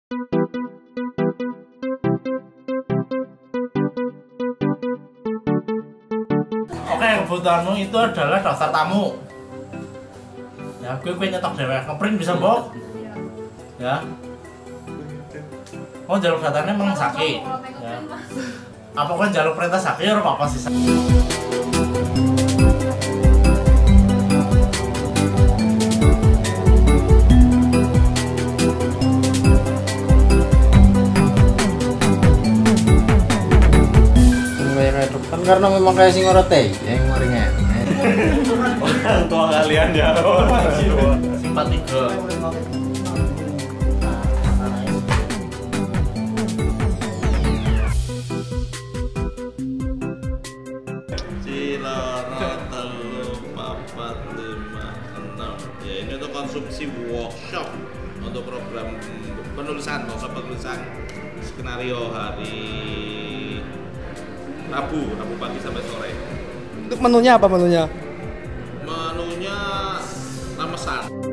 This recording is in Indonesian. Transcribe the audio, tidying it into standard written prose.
Oke, kebutuhanmu itu adalah daftar tamu. Ya, gue nyetok dewek, ngeprint bisa mbok? Ya. Oh, jalur datanya emang Saki. Ya. Apa kan jalur perintah Saki ya apa sih? Kan karena memang kayak sing ora teh yang ngoringnya. Orang tua kalian ya. Simpati ke. Ciloro telu papat lima enam. Ya ini untuk konsumsi workshop untuk program penulisan, skenario hari Rabu pagi sampai sore. Untuk menunya apa menunya? Menunya ramesan.